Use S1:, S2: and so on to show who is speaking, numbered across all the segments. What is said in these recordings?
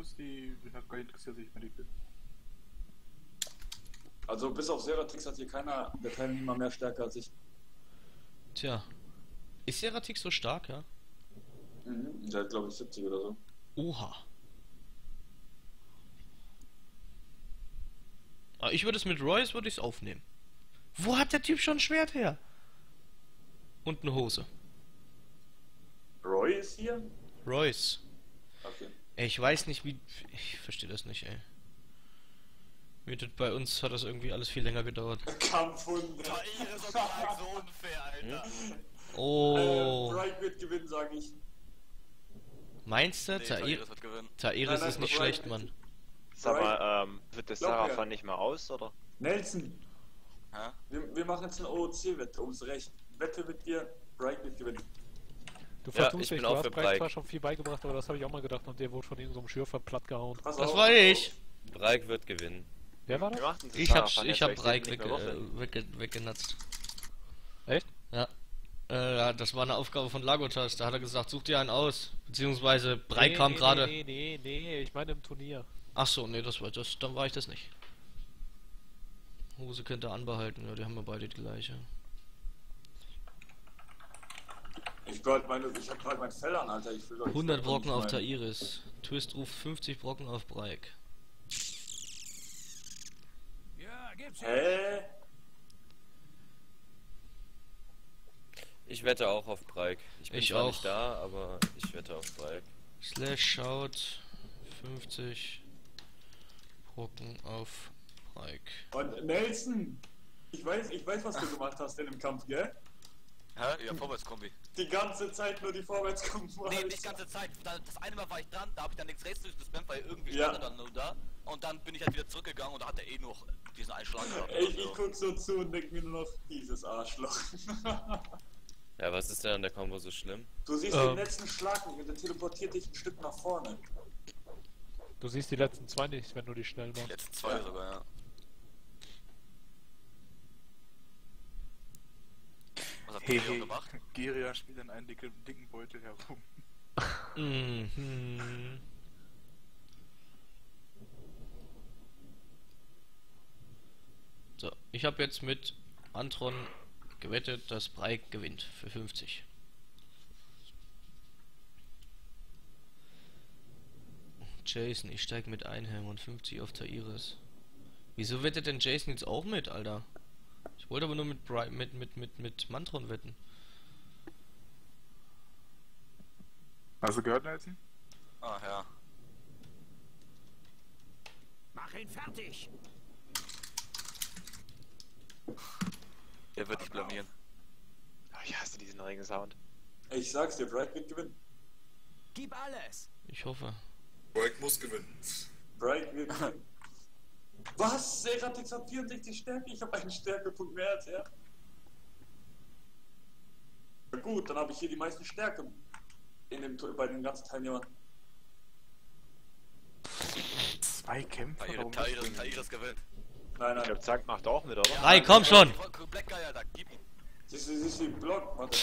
S1: Infos, die hat gar nicht interessiert sich mehr die Bild.
S2: Also bis auf Seratix hat hier keiner der Teilnehmer mehr Stärke als ich.
S3: Tja. Ist Seratix so stark, ja?
S2: Mhm. Der hat glaube ich 70 oder so.
S3: Oha. Aber ich würde es mit Royce würde ich es aufnehmen. Wo hat der Typ schon ein Schwert her? Und eine Hose.
S2: Roy ist hier?
S3: Royce.
S2: Okay.
S3: Ey, ich weiß nicht wie... Ich verstehe das nicht, ey. Bei uns hat das irgendwie alles viel länger gedauert.
S2: Kampfhunde.
S4: Tair ist doch so unfair, Alter.
S3: Oh.
S2: Bright wird gewinnen, sage ich.
S3: Meinst du?
S4: Nee,
S3: Tair
S4: wird gewinnen.
S3: Tair
S2: Nein,
S3: ist nicht
S2: Bright
S3: schlecht, Mann.
S5: Sag mal, wird das
S2: Glaub mir.
S5: Sarafan nicht mehr aus, oder?
S2: Nelson,
S4: Hä?
S2: wir machen jetzt eine OOC-Wette, ums Recht. Wette mit dir, Bright wird gewinnen.
S6: Du
S5: Ja,
S6: vertust
S5: ich
S6: dich,
S5: bin
S6: du
S5: auch
S6: hast
S5: für
S6: Breik
S5: Breik.
S6: zwar schon viel beigebracht, aber das habe ich auch mal gedacht und der wurde von irgendeinem Schürfer platt gehauen.
S2: Pass
S3: Das
S2: auf.
S3: war ich.
S5: Breik wird gewinnen.
S6: Wer war
S5: Wir
S6: das?
S5: machten
S3: Ich hab Breik weggenatzt.
S6: Echt?
S3: Ja. Ja, das war eine Aufgabe von Lagotas. Da hat er gesagt, such dir einen aus. Beziehungsweise Breik kam gerade.
S6: Nee, ich meine im Turnier.
S3: Ach so, nee, dann war ich das nicht. Hose könnte er anbehalten, ja, die haben wir beide die gleiche.
S2: Ich hab gerade mein Fell an, Alter. Ich will doch
S3: 100 Brocken auf
S2: der
S3: Tairis. Twist ruft 50 Brocken auf Breik.
S2: Hä?
S5: Ich wette auch auf Breik. Ich bin
S3: Ich
S5: zwar
S3: auch.
S5: nicht da, aber ich wette auf Breik.
S3: Slash schaut 50 Brocken auf Breik.
S2: Und Nelson, ich weiß, was du gemacht hast in dem Kampf, gell?
S4: Hä? Ja, Vorwärtskombi.
S2: Die ganze Zeit nur die Vorwärtskombi.
S4: Nee, nicht die ganze Zeit. Das eine Mal war ich dran, da habe ich dann links rechts durchgespammt, weil irgendwie
S2: Ja.
S4: stand er dann nur da. Und dann bin ich halt wieder zurückgegangen und da hat er eh noch diesen Einschlag gehabt.
S2: Ich guck so zu und denk mir nur noch, dieses Arschloch.
S5: Ja, was ist denn an der Combo so schlimm?
S2: Du siehst den letzten Schlag nicht und der teleportiert dich ein Stück nach vorne.
S6: Du siehst die letzten zwei nicht, wenn du die schnell
S4: Die
S6: machst.
S4: letzten zwei
S2: Ja.
S4: sogar, ja. Was hat Tair gemacht?
S1: Giria spielt in einen dicken Beutel herum.
S3: Mhm. So, ich habe jetzt mit Antron gewettet, dass Breik gewinnt für 50. Jason, ich steig mit Einhelm und 50 auf Tairis. Wieso wettet denn Jason jetzt auch mit, Alter? Ich wollte aber nur mit Mantron wetten.
S1: Hast du gehört, Nelson?
S4: Ah, ja.
S7: Mach ihn fertig!
S4: Er wird dich blamieren.
S5: Oh, ich hasse diesen Ring-Sound.
S2: Ich sag's dir, Bright wird gewinnen.
S7: Gib alles!
S3: Ich hoffe.
S8: Break muss gewinnen.
S2: Bright wird gewinnen. Was? Seratix hat 64 Stärke, ich habe einen Stärkepunkt mehr als er. Na gut, dann habe ich hier die meisten Stärke bei den ganzen Teilnehmern.
S1: 2 Kämpfer? Warum
S4: Tairis gewinnt.
S2: Nein,
S5: Ich
S2: nein.
S5: glaube, Zank macht auch mit, oder?
S3: Breik, komm schon!
S4: Black Guy, Alter, gib ihn.
S2: Siehst du, Block, warte.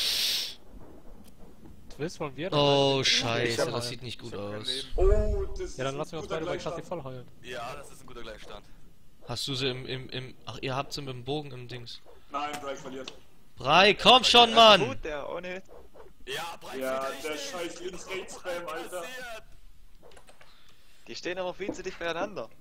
S6: Willst wollen wir?
S3: Oh,
S6: Ich
S3: scheiße,
S6: hab
S3: das
S6: einen.
S3: sieht nicht gut
S1: Ich hab kein
S3: aus.
S1: Leben.
S2: Oh, das ist
S6: Ja, dann
S2: ein
S6: lassen wir uns
S2: guter
S6: beide bei Klassi
S2: Gleichstand.
S6: voll heilen.
S4: Ja, das ist ein guter Gleichstand.
S3: Hast du sie Ach, ihr habt sie mit dem Bogen im Dings.
S2: Nein, Bright verliert.
S3: Breik, komm schon, Mann!
S5: Gut, der ohne.
S4: Ja, Breit
S2: Ja, der scheiß Links-Rechts-Spam, Alter.
S5: Die stehen aber viel zu dicht beieinander.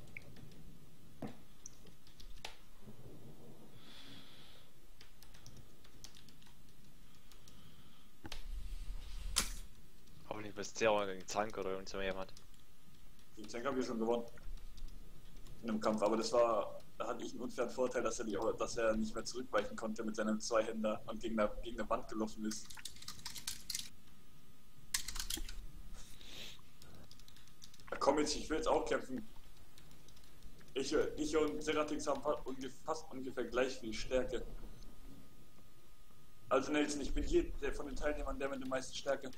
S5: Hoffentlich bist du ja gegen Zank oder irgend so jemand.
S2: Den Tank habe ich schon gewonnen. In einem Kampf, aber da hatte ich einen unfairen Vorteil, dass er nicht mehr zurückweichen konnte mit seinem Zweihänder und gegen eine Wand gelaufen ist. Ja, komm jetzt, ich will jetzt auch kämpfen. Ich und Seratix haben fast ungefähr gleich viel Stärke. Also Nelson, ich bin hier der von den Teilnehmern der mit der meisten Stärke.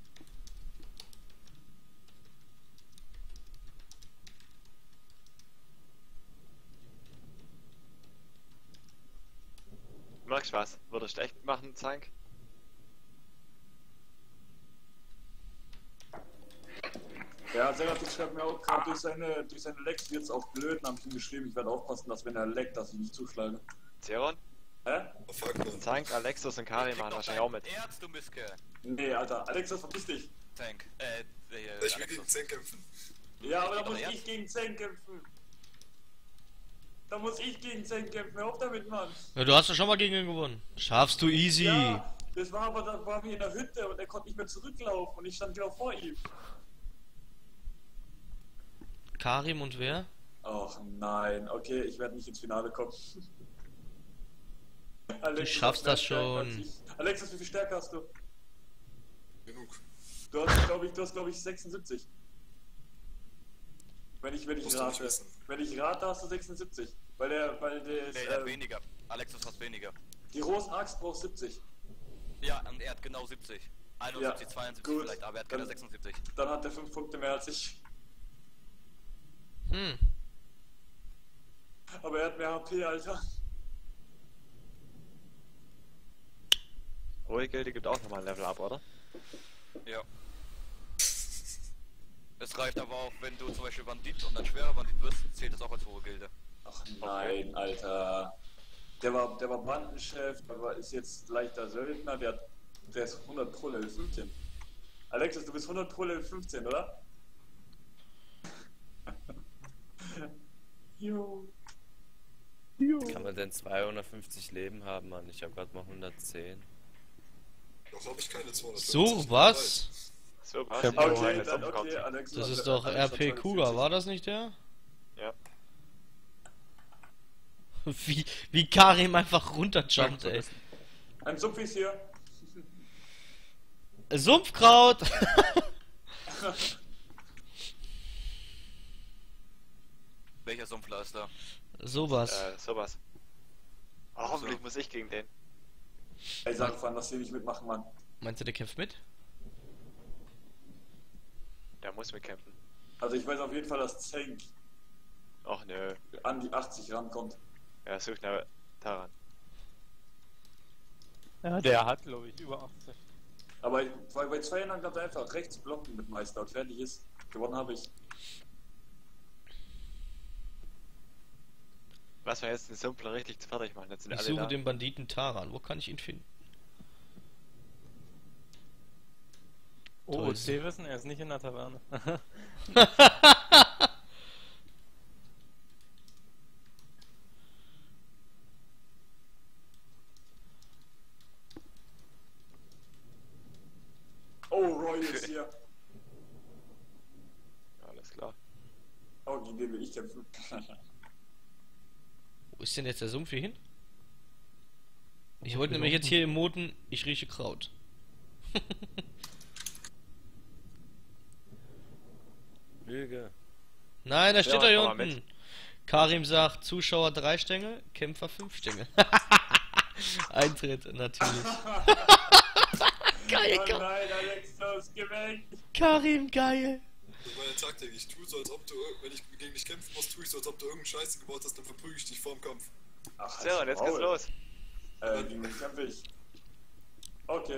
S5: Merkst du was? Würdest du echt machen, Zank?
S2: Ja, Seraphim schreibt mir auch gerade, durch seine Lecks wird's auch blöd. Dann hab ich ihm geschrieben, ich werde aufpassen, dass wenn er leckt, dass ich nicht zuschlage.
S8: Zeron?
S2: Hä?
S8: Tank, Alexis und Karim machen wahrscheinlich auch mit.
S4: Erz, du Mistkerl.
S2: Nee, Alter, Alexis, verpiss dich.
S4: Tank.
S9: Ich will gegen Zen kämpfen.
S2: Ja, aber da
S4: Geht
S2: muss
S4: doch
S2: ich gegen Zen kämpfen. Da muss ich gegen Zen kämpfen. Hör auf damit, Mann.
S3: Ja, du hast ja schon mal gegen ihn gewonnen. Schaffst du easy.
S2: Ja, das war aber, da waren wir in der Hütte und er konnte nicht mehr zurücklaufen und ich stand genau vor ihm.
S3: Karim und wer?
S2: Ach nein, okay, ich werde nicht ins Finale kommen. Alexis,
S3: schaffst das
S2: stärker
S3: schon.
S2: als ich. Alexis, wie viel Stärke hast du?
S9: Genug.
S2: Du hast, glaube ich, 76. Wenn ich
S9: Musst du nicht
S2: rate.
S9: wissen.
S2: Wenn ich rate, hast du 76. Weil der
S4: Nee,
S2: ist,
S4: der hat weniger. Alexis hat weniger.
S2: die Rosenaxt braucht 70.
S4: Ja, und er hat genau 70. 71,
S2: Ja,
S4: 72
S2: gut.
S4: vielleicht, aber er hat keine
S2: Dann-
S4: 76.
S2: Dann hat er 5 Punkte mehr als ich.
S3: Hm.
S2: Aber er hat mehr HP, Alter.
S8: Ruhigilde gibt auch nochmal ein Level up, oder?
S4: Ja. Es reicht aber auch, wenn du zum Beispiel Bandit und dann schwerer Bandit wirst, zählt das auch als hohe Gilde.
S2: Ach nein, Alter. Der war Bandenchef, aber ist jetzt leichter Söldner, der ist 100 pro Level 15. Alexis, du bist 100 pro Level 15, oder? Jo.
S5: Kann man denn 250 Leben haben, Mann? Ich hab grad mal 110.
S9: Noch habe ich keine 250.
S3: So, was?
S8: So, was?
S6: Ja,
S2: Okay,
S8: jetzt
S2: dann
S8: umkommt.
S2: okay, Alexis.
S3: Das ist
S2: hat-
S3: doch
S2: Alex hat
S3: RP Cougar,
S2: 240.
S3: war das nicht der?
S8: Ja.
S3: Wie Karim einfach runterjumpt, ey.
S2: Ein Sumpf ist hier.
S3: Sumpfkraut!
S4: Welcher Sumpfler ist da?
S3: Sowas.
S8: Sowas. Oh, hoffentlich muss ich gegen den.
S2: Ey, sag Fan, dass wir nicht mitmachen, Mann.
S3: Meinst du, der kämpft mit?
S8: Der muss mitkämpfen.
S2: Also ich weiß auf jeden Fall, dass Zenk
S8: Och nö.
S2: an die 80 rankommt.
S8: Ja, such nach Taran.
S6: Ja, der hat, glaube ich, über 80.
S2: Aber bei 2 Jahren hat er einfach rechts blocken mit Meister und fertig ist. Gewonnen habe ich.
S8: Was wir jetzt den Sumpler richtig fertig machen, jetzt sind
S3: Ich
S8: alle
S3: suche
S8: da.
S3: den Banditen Taran. Wo kann ich ihn finden?
S6: Oh,
S3: Toll.
S6: C wissen, er ist nicht in der Taverne.
S2: Oh, Roy ist hier.
S8: Alles klar.
S2: Oh, gegen den will ich kämpfen.
S3: Wo ist denn jetzt der Sumpf hier hin? Ich wollte nämlich jetzt hier im Moten, ich rieche Kraut.
S5: Lüge.
S3: Nein, da steht er hier
S8: komm mal
S3: unten.
S8: mit.
S3: Karim sagt, Zuschauer 3 Stängel, Kämpfer 5 Stängel. Eintritt, natürlich. Geil,
S2: Oh nein, Alex, los, geh weg.
S3: Karim, geil.
S9: Das ist meine Taktik. Ich tue so, als ob du, wenn ich gegen dich kämpfen muss, tue ich so, als ob du irgendeine Scheiße gebaut hast, dann verprügel ich dich vorm Kampf.
S2: Ach,
S8: So, und jetzt geht's los.
S2: Gegen den kämpfe ich. Okay.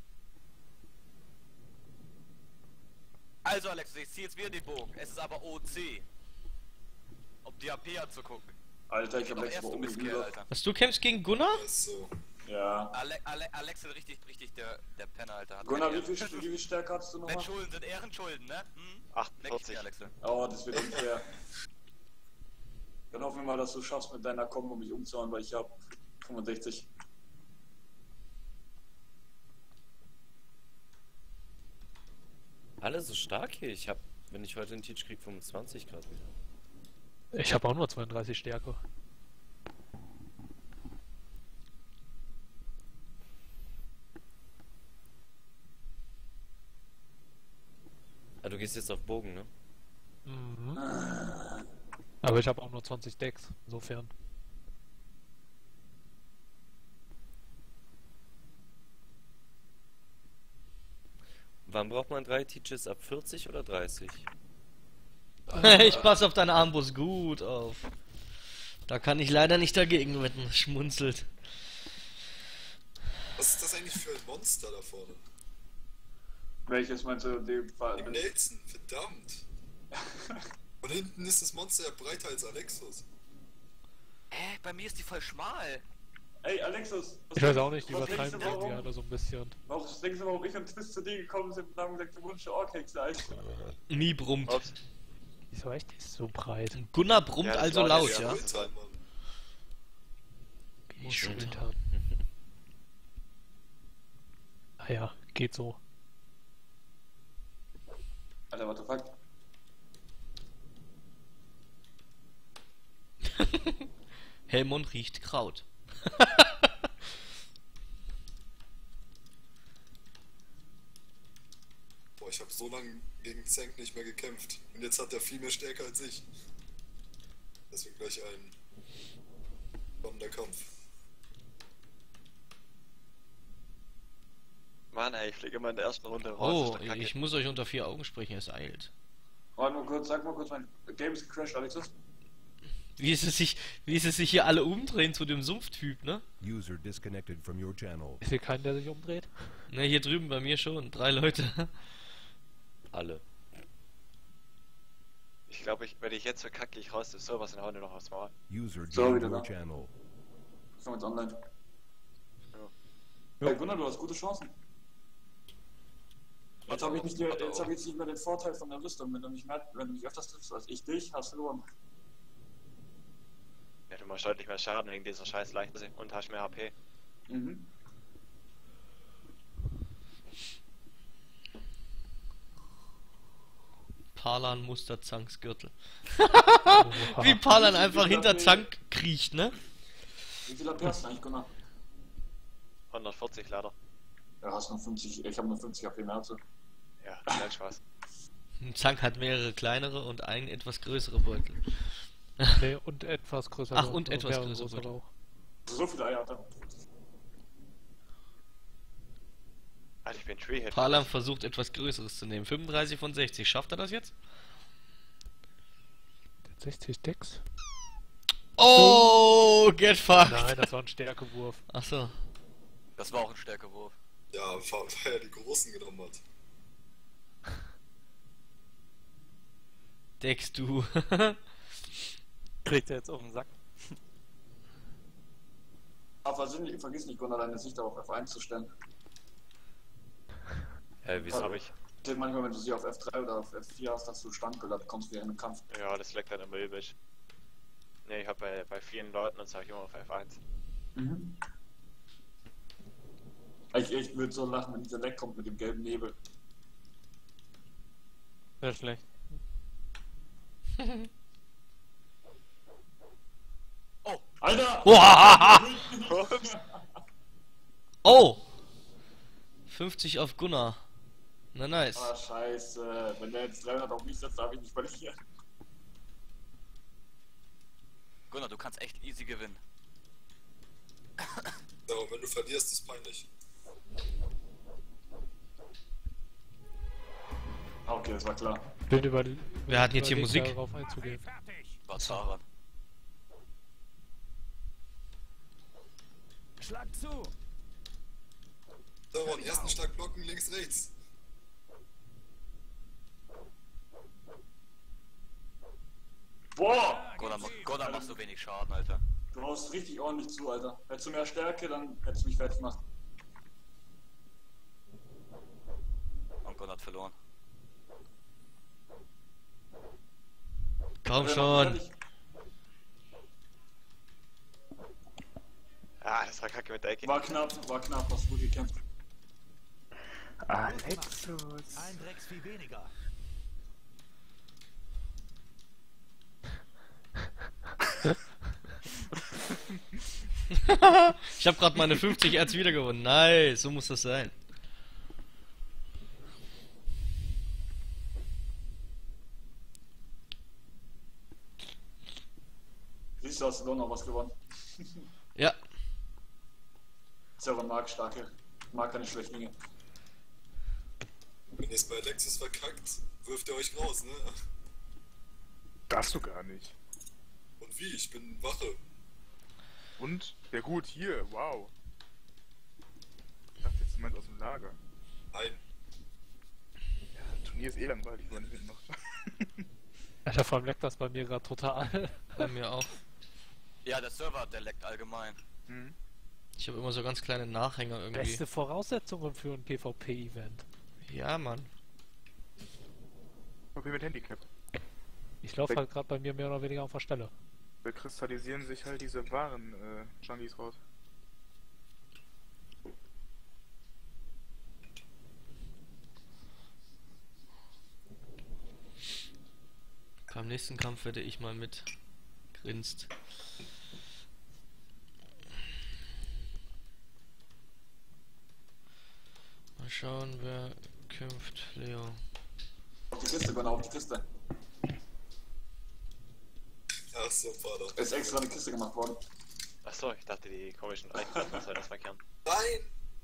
S4: Also Alex, ich ziehe jetzt wieder den Bogen. Es ist aber OC. Um die AP anzugucken.
S2: Alter, ich hab
S4: Doch
S2: letztes
S4: erst
S2: Mal
S4: du Mistkerl,
S2: umgegliedert.
S4: Alter.
S3: Was, du kämpfst gegen Gunnar?
S9: Das ist so.
S2: Ja.
S4: Alex ist richtig der Penner, Alter. Hat
S2: Gunnar,
S4: keine
S2: wie viel Stärke hast du
S4: Wenn
S2: nochmal?
S4: Schulden sind Ehrenschulden, ne? Hm?
S8: 48.
S4: Alex.
S2: Oh, das wird unfair. Dann hoffen wir mal, dass du schaffst mit deiner Kombo mich umzuhauen, weil ich hab 65.
S5: Alle so stark hier. Ich hab, wenn ich heute einen Teach krieg, 25 Grad wieder.
S6: Ich habe auch nur 32 Stärke.
S5: Ah, du gehst jetzt auf Bogen, ne?
S6: Mhm. Aber ich habe auch nur 20 Decks, insofern.
S5: Wann braucht man 3 Teaches? Ab 40 oder 30?
S3: Ich passe auf deine Armbrust gut auf. Da kann ich leider nicht dagegen wetten, schmunzelt.
S9: Was ist das eigentlich für ein Monster da vorne?
S2: Welches meinst du?
S9: Im Nelson, verdammt. Von hinten ist das Monster ja breiter als Alexos.
S4: Bei mir ist die voll schmal.
S2: Ey, Alexis!
S6: Ich weiß auch nicht, die
S2: was denkst
S6: übertreiben
S2: du,
S6: irgendwie
S2: warum?
S6: alle so ein bisschen.
S2: Warum denkst du, warum ich und Twist zu dir gekommen sind und haben gesagt, du wünschst Orkex sein?
S3: Nie brummt.
S8: Ups.
S6: Wieso echt ist so breit?
S3: Gunnar brummt
S8: Ja, das
S3: also
S8: war
S3: laut,
S8: das
S3: ja?
S9: Winter, Mann.
S6: Muss
S3: schon
S6: Winter. Naja, geht so.
S2: Alter, what the fuck?
S3: Helmond riecht Kraut.
S9: Boah, ich habe so lange gegen Zank nicht mehr gekämpft. Und jetzt hat er viel mehr Stärke als ich. Das wird gleich ein spannender Kampf.
S8: Mann, ey, ich fliege immer in der ersten Runde raus.
S3: Oh,
S8: Das ist doch kacke.
S3: ich muss euch unter 4 Augen sprechen, es eilt.
S2: Warte mal kurz, sag mal kurz, mein Game ist gecrashed, Alexis.
S3: Wie ist es sich hier alle umdrehen zu dem Sumpftyp, ne?
S10: User disconnected from your channel.
S6: Ist hier kein, der sich umdreht?
S3: Ne, hier drüben bei mir schon. 3 Leute.
S5: Alle.
S8: Ich glaube, wenn ich jetzt verkacke, ich raus des Servers und hau nur noch aufs Maul.
S10: User
S2: So,
S10: joined
S2: wieder
S10: your
S2: da.
S10: channel.
S2: Ich komm jetzt online.
S9: Ja.
S2: Hey Gunnar, du hast gute Chancen. Jetzt habe ich nicht mehr den Vorteil von der Rüstung. Wenn du mich öfters triffst als ich dich, hast du verloren.
S8: Ja, du machst deutlich mehr Schaden wegen dieser scheiß Leichtse und hast mehr HP.
S2: Mhm.
S3: Palan Muster Zanksgürtel.
S6: Oha.
S3: Wie Palan einfach hinter Zank kriecht, ne?
S2: Wie viel AP hast du eigentlich, Gunnar?
S8: 140 leider.
S2: Ja, hast nur 50, ich habe nur 50 AP mehr als du.
S8: Ja, kein Spaß.
S3: Zank hat mehrere kleinere und einen etwas größere Beutel.
S6: Nee, und etwas größer.
S3: Ach, und etwas
S6: mehrere
S3: größer,
S6: größere
S3: gut.
S6: auch.
S2: So viele Eier hat er.
S8: Alter, ich bin Treehead.
S3: Palan versucht etwas Größeres zu nehmen. 35 von 60. Schafft er das jetzt?
S6: Der hat 60 Decks?
S3: Oh, get fucked.
S6: Nein, das war ein Stärkewurf.
S3: Achso.
S4: Das war auch ein Stärkewurf.
S9: Ja, weil er die Großen genommen hat.
S3: Dex, du.
S11: Kriegt er jetzt auf den Sack.
S2: Aber vergiss nicht, Gunnar, deine Sicht auf F1 zu stellen.
S5: Wieso habe ich?
S2: Manchmal, wenn du sie auf F3 oder auf F4 hast, dass du Standbilder bekommst während dem Kampf.
S8: Ja, das leckt dann immer übrig. Ne, ich hab bei vielen Leuten, das habe ich immer auf F1.
S2: Mhm. Ich würde so lachen, wenn dieser Leck kommt mit dem gelben Nebel.
S11: Wäre schlecht.
S2: Oh, Alter!
S3: Oh! 50 auf Gunnar. Na nice.
S2: Ah, scheiße. Wenn der jetzt 300 auf mich setzt, darf ich nicht verlieren.
S4: Gunnar, du kannst echt easy gewinnen.
S9: Ja, und wenn du verlierst, ist peinlich.
S2: Okay, das war klar.
S3: Wir hatten jetzt hier Musik.
S6: Darauf einzugehen.
S4: War Zara.
S7: Schlag zu!
S9: So, und ersten Schlag blocken, links, rechts.
S2: Boah!
S4: Gunnar macht so wenig Schaden, Alter.
S2: Du haust richtig ordentlich zu, Alter. Hättest du mehr Stärke, dann hättest du mich fertig gemacht.
S4: Und Gunnar hat verloren.
S3: Komm
S2: Wer
S3: schon.
S2: macht fertig?
S8: Ah, das war kacke mit der Ecke.
S2: War knapp, hast du gut gekämpft.
S1: Alexus.
S7: Ein Drecksvieh weniger.
S3: Ich habe gerade meine 50 Erz wiedergewonnen. Nice, so muss das sein.
S2: Siehst du, hast du doch noch was gewonnen.
S3: Ja.
S2: Ist ja aber ein Markstarke. Mag keine Schwächlinge.
S9: Wenn ihr es bei Alexis verkackt, wirft ihr euch raus, ne?
S1: Darfst du gar nicht.
S9: Und wie? Ich bin Wache.
S1: Und? Ja gut, hier, wow. Ich dachte jetzt jemand aus dem Lager.
S9: Nein.
S1: Ja, Turnier ist eh langweilig, wenn man nicht mitmacht.
S6: Alter, vor allem leckt das bei mir gerade total.
S3: Bei mir auch.
S4: Ja, der Server, der leckt allgemein.
S1: Hm.
S3: Ich habe immer so ganz kleine Nachhänger irgendwie.
S6: Beste Voraussetzungen für ein PvP-Event.
S3: Ja, Mann.
S1: Okay, mit Handicap.
S6: Ich laufe halt gerade bei mir mehr oder weniger auf der Stelle.
S1: Da kristallisieren sich halt diese wahren Junkies raus.
S3: Beim nächsten Kampf werde ich mal mit. Grinst. Mal schauen, wer kämpft. Leo.
S2: Auf die Kiste, Gunnar, auf die Kiste.
S9: Ach so, Vater.
S2: Es ist extra eine Kiste gemacht worden.
S8: Achso, ich dachte die komischen Icons, das soll das verkehren.
S9: Nein!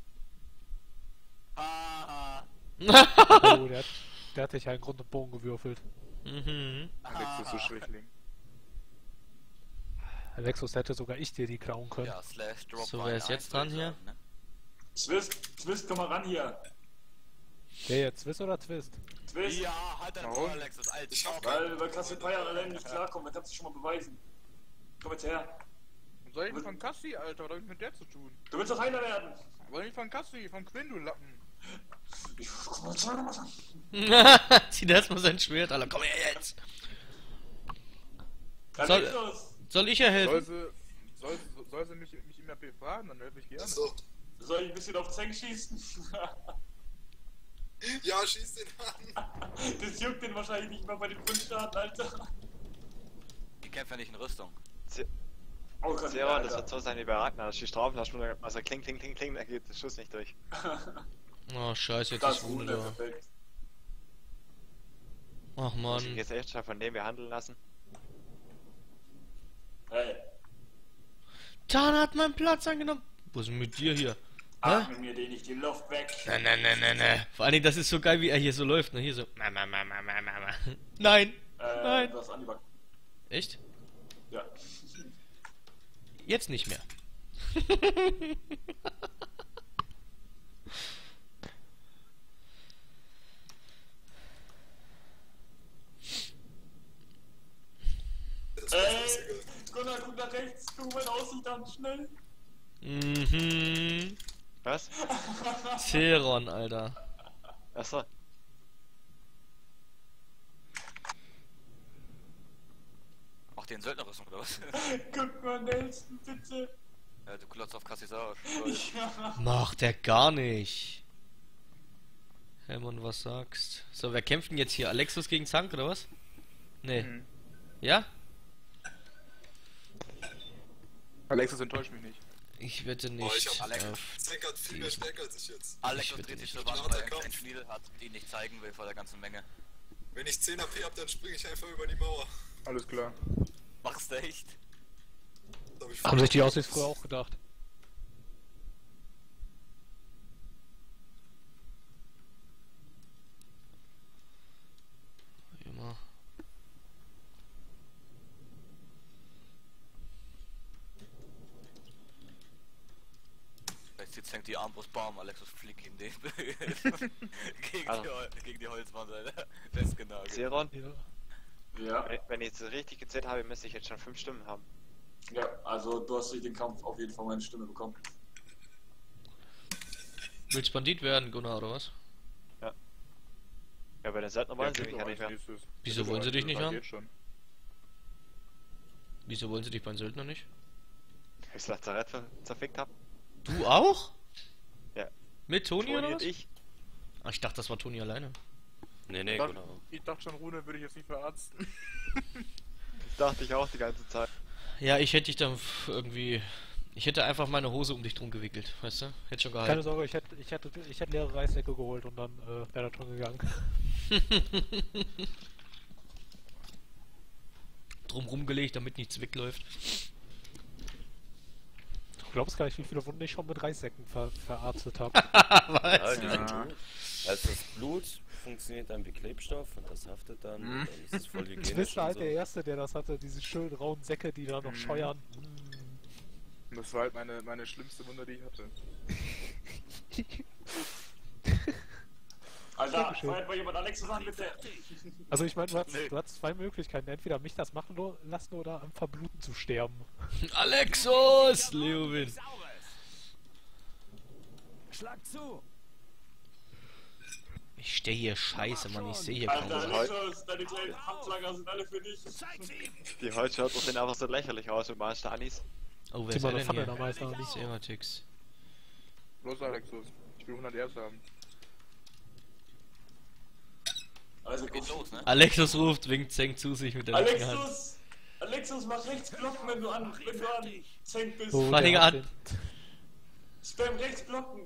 S4: Ah,
S6: Oh, der hat sich einen Grund und Bogen gewürfelt.
S3: Mhm.
S1: Alex ist so Schwächling.
S6: Alexus, hätte sogar ich dir die klauen können.
S4: ja, slash drop
S3: So,
S4: by
S3: wer ist
S4: 1,
S3: jetzt
S4: würde
S3: dran
S4: ich
S3: hier?
S4: sagen, ne?
S2: Twist, komm mal ran hier.
S6: Wer jetzt, Twist oder Twist?
S2: Twist.
S4: Ja, halt dein
S1: Warum?
S4: Ohr, Alexis, als
S9: Ich hab
S2: Weil Cassiopeia allein nicht klarkommt, dann kannst du schon mal beweisen. Komm jetzt her.
S1: Was soll ich denn von Cassie, Alter? Was hab ich mit der zu tun?
S2: Du willst doch Heiler werden.
S1: Was nicht von Cassie, von Quinn, du Lappen.
S2: Ich komm mal schon was an.
S3: Zieh da erstmal sein Schwert, Alter. Komm her jetzt! Soll ich ja helfen?
S1: Soll sie mich im RP fragen, dann helfe ich gerne.
S9: So.
S2: Soll ich ein bisschen auf Zeng schießen?
S9: Ja, schieß den an!
S2: Das juckt den wahrscheinlich nicht mal bei den Grundstarten, Alter.
S4: Die kämpfen ja nicht in Rüstung.
S2: Oh Gott,
S8: Zero, das
S2: Alter.
S8: wird so sein wie bei Ragnar, das schießt drauf, also kling, da geht der Schuss nicht durch.
S3: Oh, scheiße, jetzt
S2: Das
S3: ist
S2: ist
S3: Rune
S2: Rune,
S3: da.
S2: perfekt.
S3: Ach,
S8: Muss ich
S3: Mann.
S8: jetzt echt schon von dem wir handeln lassen?
S2: Hey,
S3: Tan hat meinen Platz angenommen. Was ist denn mit dir hier? Hä?
S2: atme mir den nicht die Luft weg.
S3: Ne. Vor allen Dingen, das ist so geil, wie er hier so läuft, ne? Hier so. Nein! Nein!
S2: Das Anibak.
S3: Echt?
S2: Ja.
S3: Jetzt nicht mehr.
S9: Das ist egal.
S2: Gunnar, guck nach rechts, guck mal aussieht dann schnell.
S3: Mhm.
S8: Was?
S3: Zeron, Alter.
S8: Achso.
S4: Mach dir in Söldnerrüstung oder was?
S2: Guck mal, Nelson, bitte.
S4: Ja, du klotzt auf Cassis Arsch.
S2: Ja.
S3: Macht der gar nicht. Helmut, was sagst? So, wer kämpft denn jetzt hier? Alexus gegen Zank oder was? Nee.
S1: Mhm.
S3: Ja?
S1: Alexis enttäuscht mich nicht.
S3: Ich wette
S9: Boah, ich
S3: nicht.
S9: hab
S3: auf
S9: Zenk hat viel mehr Stärke als ich jetzt.
S4: Alexis
S3: Ich
S4: dreht sich
S3: bitte
S4: zur
S9: nicht.
S4: Wand, weil er
S9: Harter
S4: einen
S9: Kampf.
S4: Schniedel hat, die ihn nicht zeigen will vor der ganzen Menge.
S9: Wenn ich 10 AP hab, dann springe ich einfach über die Mauer.
S1: Alles klar.
S4: Machst du echt?
S9: Das hab ich
S6: Haben sich die Aussicht früher auch gedacht.
S3: Immer.
S4: Jetzt zieht Zank die Armbrust, bam, Alexis fliegt ihm den
S8: Also.
S4: gegen die Holzwand, Alter. Festgenagelt.
S8: Zeron,
S6: Ja.
S2: Ja.
S8: wenn ich jetzt richtig gezählt habe, müsste ich jetzt schon 5 Stimmen haben.
S2: Ja, also du hast durch den Kampf auf jeden Fall meine Stimme bekommen.
S3: Willst Bandit werden, Gunnar, oder was?
S8: Ja, bei den Söldner wollen sie mich ja nicht mehr.
S3: Wieso wollen sie dich nicht haben?
S1: Geht schon.
S3: Wieso wollen sie dich beim Söldner nicht?
S8: Ich das Lazarett zerfickt hab.
S3: Du auch?
S8: Ja.
S3: Mit Toni oder
S8: Toni und
S3: was?
S8: ich.
S3: Ach, ich dachte, das war Toni alleine.
S5: Nee,
S1: Ich
S5: genau.
S1: dachte schon, Rune würde ich jetzt nicht verarzten.
S8: Das dachte ich auch die ganze Zeit.
S3: Ja, ich hätte dich dann irgendwie... Ich hätte einfach meine Hose um dich drum gewickelt, weißt du? Hätte schon
S6: Keine
S3: gehalten.
S6: Sorge, ich hätte leere Reissäcke geholt und dann wäre das schon gegangen.
S3: Drum rumgelegt, damit nichts wegläuft.
S6: Du glaubst gar nicht, wie viele Wunden ich schon mit Reissäcken verarztet habe.
S3: Was?
S5: Ja, die sind
S1: Ja.
S5: gut. Also das Blut funktioniert dann wie Klebstoff und das haftet dann und dann ist es voll hygienisch
S6: Twist war
S5: und
S6: halt
S5: so.
S6: der Erste, der das hatte, diese schönen rauen Säcke, die da noch scheuern.
S1: Und das war halt meine schlimmste Wunde, die ich hatte.
S2: Alter,
S6: Dankeschön.
S2: feuert mal jemand Alexis an, bitte.
S6: Also ich meine, du hast zwei Möglichkeiten. Entweder mich das machen lassen oder am Verbluten zu sterben.
S3: Alexos! Leowin.
S7: Schlag zu.
S3: Ich stehe hier scheiße, Mann. Ich sehe hier kaum
S2: Alter,
S3: was.
S2: Alexis, deine kleinen Handlanger sind alle für dich.
S8: Die Holz schaut doch sehen einfach so lächerlich aus mit Master Anis.
S3: Oh, wer
S6: Zieh
S3: ist
S6: mal
S3: er
S6: eine
S3: denn
S6: Pfanne
S3: hier?
S6: da meist noch nicht.
S3: Sematix.
S1: Los, Alexus. Ich will 100 Erst haben.
S2: Also
S4: Geht los, ne?
S3: Alexus ruft, winkt Zeng zu sich mit der linken Hand.
S2: Alexis, mach rechts blocken, wenn du an Zeng bist.
S6: Oh,
S3: Fange
S6: der hat
S3: an.
S6: den-
S2: Spam rechts blocken.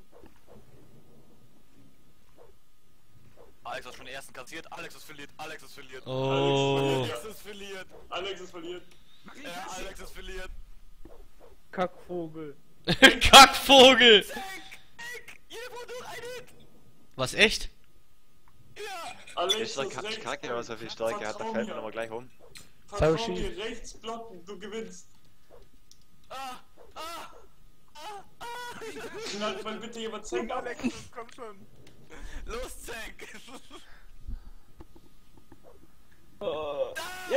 S4: Alex hat schon den ersten kassiert. Alexis verliert. Alexis verliert.
S3: Oh.
S4: Alexis verliert.
S2: Alexis verliert.
S4: Alexis verliert.
S6: Kackvogel.
S3: Kackvogel!
S4: Jeder wurde durch einen Hit.
S3: Was, echt?
S2: Alexis
S8: Ich kacke nicht, was er viel Stärke hat, da fällt mir nochmal gleich um.
S2: Vertrau mir, rechts blocken, du gewinnst. Schnallt mal bitte jemand Zeng ab.
S1: Alexus, komm schon.
S4: Los, Tank.
S3: Oh!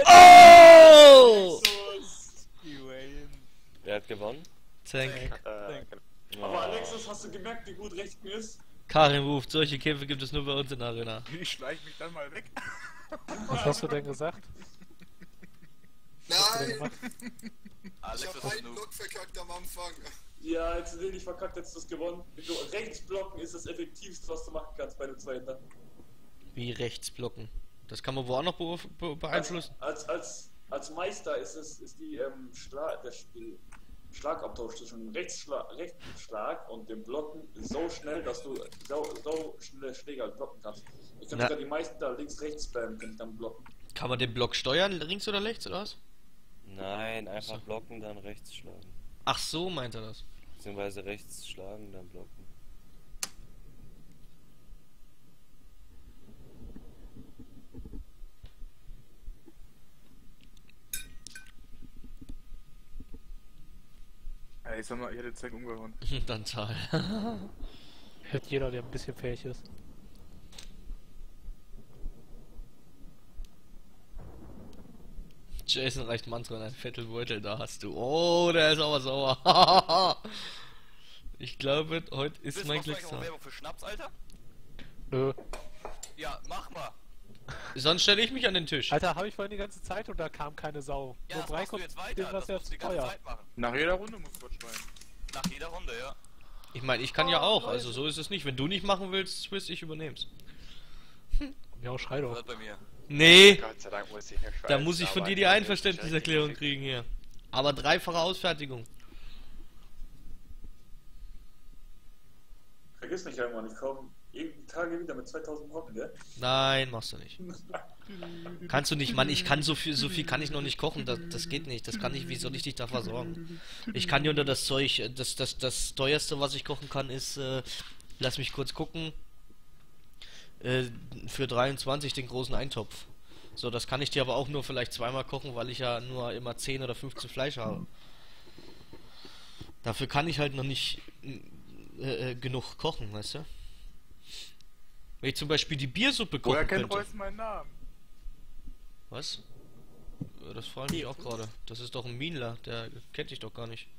S5: Wer hat gewonnen?
S3: Zeng.
S2: Aber Alexis, hast du gemerkt, wie gut rechten ist?
S3: Karin ruft, solche Kämpfe gibt es nur bei uns in der Arena.
S1: Ich schleich mich dann mal weg.
S6: Was hast du denn gesagt? Was hast du denn
S9: Nein!
S6: gemacht?
S9: Ich
S4: Alexis
S9: hab
S4: ist
S9: einen
S4: Noob.
S9: Block verkackt am Anfang.
S2: Ja, jetzt den nicht verkackt, jetzt hast du es gewonnen. Wenn du rechts blocken, ist das effektivste, was du machen kannst bei einem Zweiter.
S3: Wie rechts blocken. Das kann man wo auch noch beeinflussen?
S2: Als Meister ist die Schlagabtausch zwischen Rechtsschlag und dem Blocken so schnell, dass du so schnell Schläge halt blocken kannst. Ich kann sogar die meisten da links-rechts spammen, kann ich dann blocken.
S3: Kann man den Block steuern, links oder rechts oder was?
S5: Nein, einfach blocken, dann rechts schlagen.
S3: Ach so, meint er das.
S5: Beziehungsweise rechts schlagen, dann blocken.
S1: Ey, sag mal, ich hätte Zeng umgehauen.
S3: Dann zahl.
S6: Hätte jeder, der ein bisschen fähig ist.
S3: Jason reicht Mantra in einen Vettelbeutel, da hast du. Oh, der ist aber sauer. Ich glaube, heute ist mein Glückstag.
S4: Werbung für Schnaps, Alter?
S6: Nö.
S4: Ja, mach mal.
S3: Sonst stelle ich mich an den Tisch.
S6: Alter, habe ich vorhin die ganze Zeit und da kam keine Sau.
S4: Ja,
S6: Nur
S4: das machst du
S6: Breikopf,
S4: jetzt
S6: dem
S4: weiter.
S6: was
S4: Das musst du die ganze
S6: teuer.
S4: Zeit machen.
S1: Nach jeder Runde musst du was schreien.
S4: Nach jeder Runde, ja.
S3: Ich meine, ich kann ja auch, also so ist es nicht. Wenn du nicht machen willst, Swiss, ich übernehm's.
S6: Ja, schrei doch.
S4: Hört bei mir.
S3: Nee,
S8: Gott sei Dank muss ich nicht
S3: da muss ich von dir die Einverständniserklärung kriegen hier. Aber dreifache Ausfertigung.
S2: Vergiss nicht irgendwann, ich komme jeden Tage wieder mit 2000 Brocken, gell?
S3: Nein, machst du nicht. Kannst du nicht, Mann, ich kann so viel kann ich noch nicht kochen, das geht nicht, das kann ich, wie soll ich dich da versorgen? Ich kann dir unter das Zeug, das teuerste, was ich kochen kann, ist, lass mich kurz gucken, für 23 den großen Eintopf. So, das kann ich dir aber auch nur vielleicht zweimal kochen, weil ich ja nur immer 10 oder 15 Fleisch habe. Dafür kann ich halt noch nicht genug kochen, weißt du? Wenn ich zum Beispiel die Biersuppe kochen
S1: Woher kennt
S3: könnte.
S1: Reus meinen Namen?
S3: Was? Ja, das frage ich mich auch gerade. Das ist doch ein Minler, der kennt dich doch gar nicht.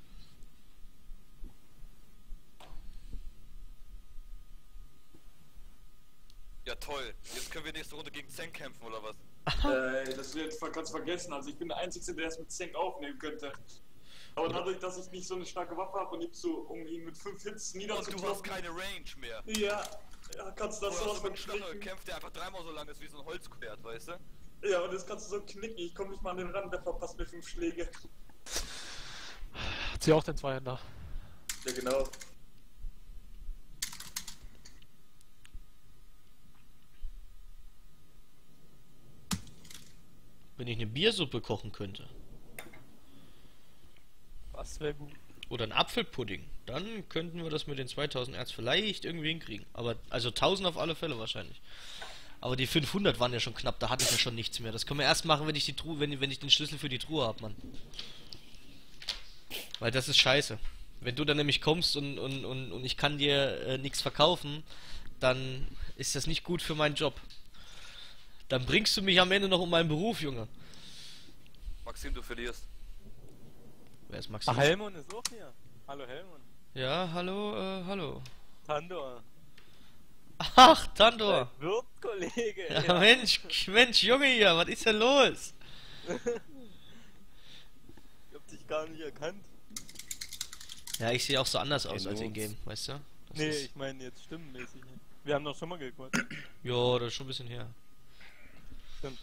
S4: Ja, toll. Jetzt können wir nächste Runde gegen Zeng kämpfen, oder was?
S2: Das kannst du vergessen, also ich bin der Einzige, der es mit Zeng aufnehmen könnte. Aber dadurch, dass ich nicht so eine starke Waffe habe und um ihn mit 5 Hits
S4: Und
S2: niederzukloppen...
S4: du hast keine Range mehr.
S2: Ja, kannst du das sowas mit
S4: Stachel
S2: knicken.
S4: kämpft, der einfach dreimal so lang ist wie so ein Holzquert, weißt du?
S2: Ja, und das kannst du so knicken, ich komme nicht mal an den Rand, der verpasst mir 5 Schläge.
S6: Zieh auch den Zweihänder.
S2: Ja, genau.
S3: Wenn ich eine Biersuppe kochen könnte.
S6: Das wäre gut.
S3: Oder ein Apfelpudding. Dann könnten wir das mit den 2000 Erz vielleicht irgendwie hinkriegen. Aber, also 1000 auf alle Fälle wahrscheinlich. Aber die 500 waren ja schon knapp, da hatte ich ja schon nichts mehr. Das können wir erst machen, wenn ich die Truhe, wenn ich den Schlüssel für die Truhe habe, Mann. Weil das ist scheiße. Wenn du dann nämlich kommst und ich kann dir nichts verkaufen, dann ist das nicht gut für meinen Job. Dann bringst du mich am Ende noch um meinen Beruf, Junge.
S4: Maxim, du verlierst.
S3: Wer ist Maxim?
S6: Ach, Helmut ist auch hier. Hallo Helmut.
S3: Ja, hallo, hallo.
S6: Tandor.
S3: Ach, Tandor.
S6: Wirt, Kollege.
S3: Ja, Mensch, Junge hier, was ist denn los?
S6: Ich hab dich gar nicht erkannt.
S3: Ja, ich sehe auch so anders aus als
S5: Not.
S3: in-game, weißt du? Das
S6: Nee,
S3: ist-
S6: ich meine jetzt stimmenmäßig nicht. Wir haben doch schon mal gequatscht.
S3: Ja, das ist schon ein bisschen her.
S6: Stimmt.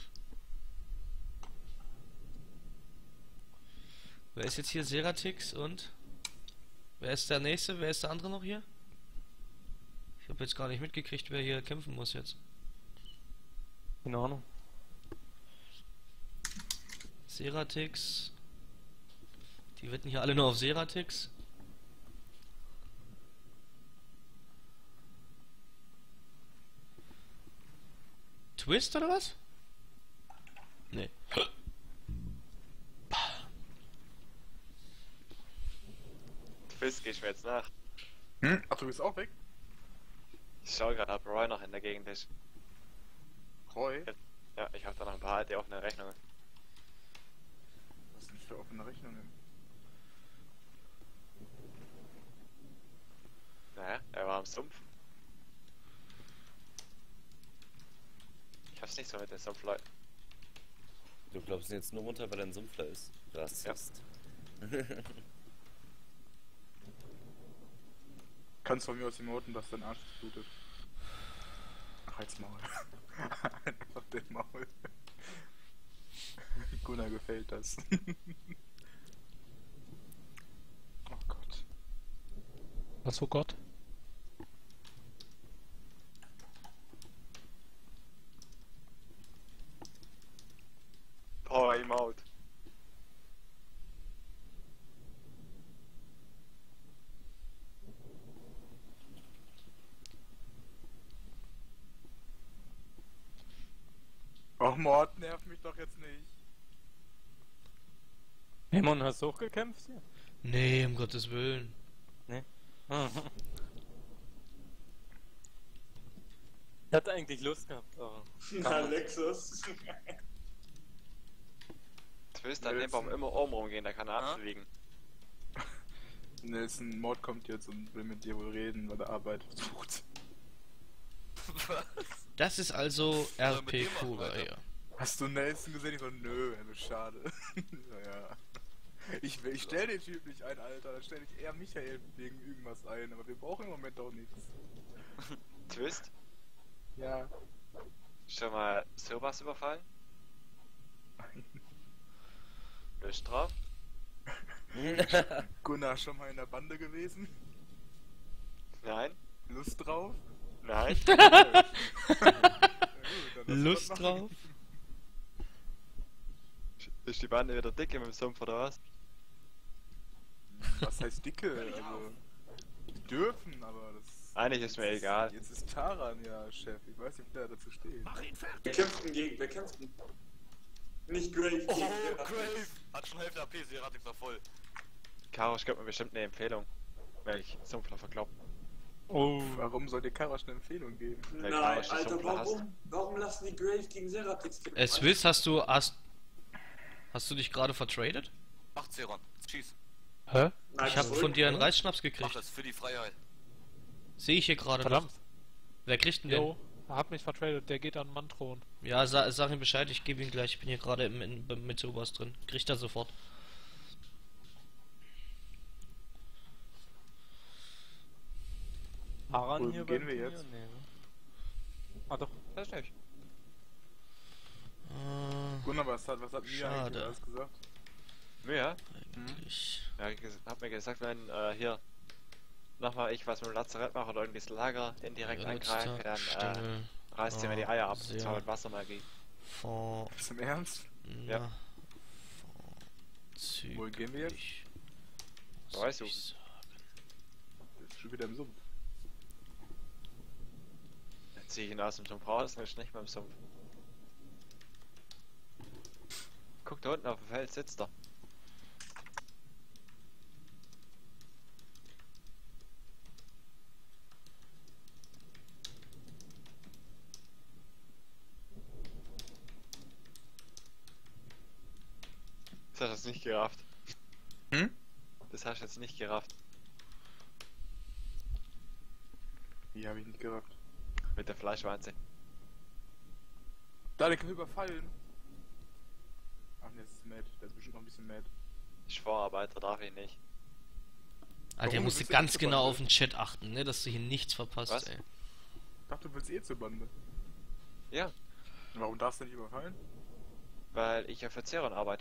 S3: Wer ist jetzt hier? Seratix und... Wer ist der Nächste? Wer ist der andere noch hier? Ich habe jetzt gar nicht mitgekriegt, wer hier kämpfen muss jetzt.
S6: Keine Ahnung.
S3: Seratix. Die wetten hier alle nur auf Seratix. Twist oder was? Nee.
S8: Twist geh ich mir jetzt nach.
S1: Hm? Ach, du bist auch weg?
S8: Ich schau gerade, ob Roy noch in der Gegend ist.
S1: Roy?
S8: Ja, ich habe da noch ein paar alte offene Rechnungen.
S1: Was sind für offene Rechnungen?
S8: Naja, er war am Sumpf. Ich hab's nicht so mit den Sumpfleuten.
S5: Du glaubst jetzt nur runter, weil er ein Sumpfler ist. Rassist.
S1: Kannst von mir aus emoten, dass dein Arsch blutet. Ach, halt's Maul. Einfach den Maul. Gunnar gefällt das. Oh Gott.
S6: Was für Gott?
S8: Power ihm out.
S1: Och Mord, nerv mich doch jetzt nicht.
S6: Helmut, hast du auch gekämpft hier?
S3: Nee, um Gottes Willen.
S6: Nee. Ich hatte eigentlich Lust gehabt, aber...
S2: Na, Lexus.
S8: Twist an dem Baum immer oben rumgehen, da kann er abfliegen.
S1: Nelson, Mord kommt jetzt und will mit dir wohl reden, weil er Arbeit sucht.
S3: Das ist also
S4: soll mit
S3: RP
S4: dir machen,
S3: Kuga,
S4: Alter?
S3: ja.
S1: Hast du Nelson gesehen? Ich so, nö, schade. Naja. Ich stell den Typ nicht ein, Alter. Dann stell ich eher Michael wegen irgendwas ein. Aber wir brauchen im Moment auch nichts.
S8: Twist?
S1: Ja.
S8: Schon mal sowas überfallen? Lust drauf?
S1: Gunnar schon mal in der Bande gewesen?
S8: Nein?
S1: Lust drauf?
S8: Nein?
S1: Ja, gut, dann lass
S3: Lust
S1: was
S3: drauf?
S1: machen.
S8: Ist die Bande wieder dick im Sumpf oder was?
S1: Was heißt dicke? Also, die dürfen, aber das...
S8: Eigentlich ist mir egal.
S1: Jetzt ist Taran ja Chef. Ich weiß nicht, wie der dazu steht.
S2: Wir kämpften gegen, wir kämpften. Nicht Grave.
S4: Oh,
S2: gegen
S4: Grave! Hat schon Hälfte AP, Seratix war voll.
S8: Karosch gibt mir bestimmt eine Empfehlung. Wenn ich Sumpfler verkloppt.
S6: Oh.
S1: Warum soll dir Karasch eine Empfehlung geben?
S8: Weil
S2: Nein,
S8: Karosch die
S2: Alter,
S8: Sumpfler hasst.
S2: warum lassen die Grave gegen Seratix kämpfen?
S3: Swiss, hast du dich gerade vertradet?
S4: Mach Zeron, schieß.
S6: Hä?
S2: Nein,
S3: Ich habe
S2: zurück,
S3: von dir einen
S2: oder?
S3: Reisschnaps
S4: Mach
S3: gekriegt.
S4: das für die Freiheit.
S3: Sehe ich hier gerade noch.
S6: Verdammt.
S3: Wer kriegt denn den?
S6: Jo, er hat mich vertradet, der geht an Mantron.
S3: Ja, sag ihm Bescheid, ich gebe ihn gleich. Ich bin hier gerade mit sowas drin. Kriegt er sofort.
S6: Aran
S1: Wo
S6: hier
S1: gehen
S6: beim
S1: wir
S6: Turnier?
S1: jetzt?
S6: Nee, ne? Ah doch, da ist nicht.
S1: Gunnar, was hat Mia
S3: Schade.
S1: eigentlich alles gesagt?
S8: Ja?
S3: Eigentlich.
S8: Ja, ich hab mir gesagt, wenn hier nochmal ich was mit dem Lazarett mache oder irgendwie das Lager indirekt angreife, dann
S3: Stengel,
S8: reißt ihr mir die Eier ab.
S3: sehr.
S8: Und zwar mit Wassermagie.
S3: Vor.
S1: Ist im Ernst?
S8: Ja.
S1: Wo gehen wir jetzt?
S8: Weiß ich.
S1: Ist schon wieder im Sumpf.
S8: Dann zieh ich ihn aus dem Sumpf raus und ist nicht mehr im Sumpf. Guck, da unten auf dem Feld sitzt er. Das hast du jetzt nicht gerafft.
S1: Hm?
S8: Das hast du jetzt nicht gerafft.
S1: Die habe ich nicht gerafft.
S8: Mit der Fleischwanze.
S1: Da, der kann überfallen. Ach ne, das ist mad. Der ist bestimmt noch ein bisschen mad.
S8: Ich Vorarbeiter darf ich nicht.
S3: Alter,
S1: Warum?
S3: musst du
S1: Du bist ja
S3: ganz
S1: nicht zur
S3: genau
S1: Bande.
S3: auf den Chat achten, ne, dass du hier nichts verpasst,
S8: Was?
S3: ey.
S1: Ich dachte, du willst eh zur Bande.
S8: Ja,
S1: Warum darfst du nicht überfallen?
S8: weil ich ja für Zeron arbeite.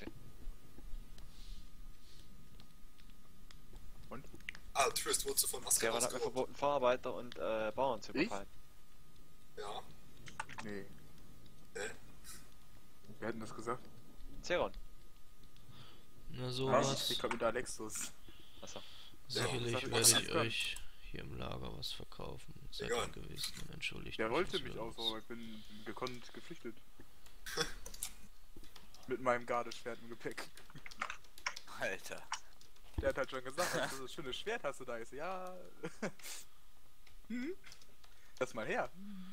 S1: Und?
S9: Ah, Trist, wurdest du von Asker
S8: Zeron hat mir
S9: ausgeraubt?
S8: verboten, Vorarbeiter und Bauern zu
S1: Ich?
S8: überfallen.
S9: Ja.
S1: Nee.
S9: Hä?
S1: Wer hat denn das gesagt?
S8: Zeron.
S3: Na
S1: Ich
S3: sowas.
S1: glaube mit Alexus.
S8: Achso.
S3: Sicherlich
S1: Ja,
S3: werde ich
S1: das-
S3: euch hier im Lager was verkaufen. Seid
S9: Egal.
S3: angewiesen, entschuldigt
S1: Der
S3: mich
S1: wollte
S3: des
S1: mich
S3: Willens.
S1: auch, aber ich bin gekonnt geflüchtet. Mit meinem Gardeschwert im Gepäck.
S4: Alter.
S1: Der hat halt schon gesagt, dass du das schöne Schwert hast du da. Ich so, ja. Hm? Lass mal her.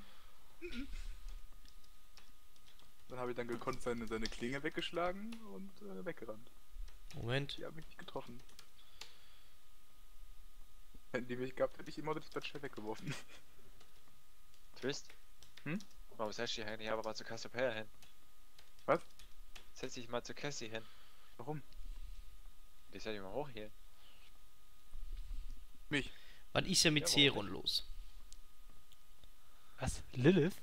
S1: Dann habe ich dann gekonnt seine Klinge weggeschlagen und weggerannt.
S3: Moment.
S1: Die haben mich nicht getroffen. Hätten die mich gehabt, hätte ich immer das Schwert weggeworfen.
S8: Twist?
S1: Hm?
S8: Warum setzt dich eigentlich aber mal zu Cassiopeia hin?
S1: Was?
S8: Setz dich mal zu Cassie hin.
S1: Warum?
S8: Die soll ich mal hoch hier.
S1: Mich.
S3: Was ist ja mit
S8: Jawohl.
S3: Zeron los?
S6: Was? Lilith?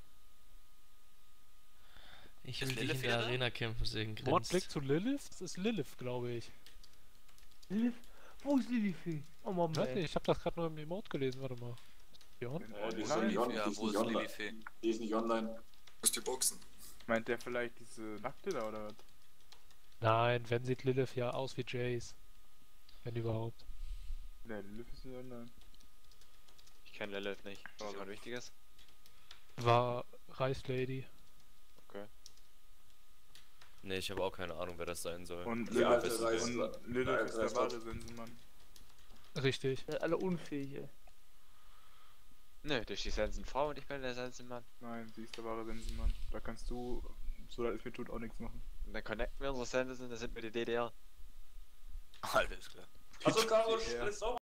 S3: Ich
S4: Ist
S3: will dich
S4: Lilith
S3: in
S4: wieder
S3: der
S4: da?
S3: Arena kämpfen sehen,
S6: Mordblick
S3: grinst.
S6: zu Lilith? Das ist Lilith, glaube ich.
S11: Lilith? Wo ist Lilith? Oh Mann,
S6: Ich weiß
S11: ey.
S6: nicht, ich habe das gerade nur im Emote gelesen, warte mal. Björn?
S2: Die ist
S1: Nein.
S2: nicht on-
S4: Ja,
S2: die ist
S4: wo
S2: nicht
S4: ist
S2: online.
S4: Lilifee?
S2: Die ist nicht online.
S9: Du musst die boxen.
S1: Meint der vielleicht diese Nackte da oder was?
S6: Nein, wenn sieht Lilith ja aus wie Jace. Wenn überhaupt.
S1: Ne, Lilith ist nicht online.
S8: Ich kenne Lilith nicht. Ist das jemand Wichtiges?
S6: War Reichslady.
S5: Ne, ich habe auch keine Ahnung, wer das sein soll.
S1: Und
S2: Die
S1: Lilith,
S2: alte
S1: ist,
S2: Reis-
S1: und Lilith
S2: alte
S1: ist der
S2: Reis-
S1: wahre Sensenmann.
S6: Richtig.
S11: Alle Unfähige.
S8: Nö, das ist die Sensenfrau und ich bin der Sensenmann.
S1: Nein, sie ist der wahre Sensenmann. Da kannst du, so leid es mir tut, auch nichts machen.
S8: Und dann connecten wir unsere Sensen, dann sind wir die DDR.
S4: Alles klar.
S2: Achso, Caro,
S1: Ja.
S2: ist auch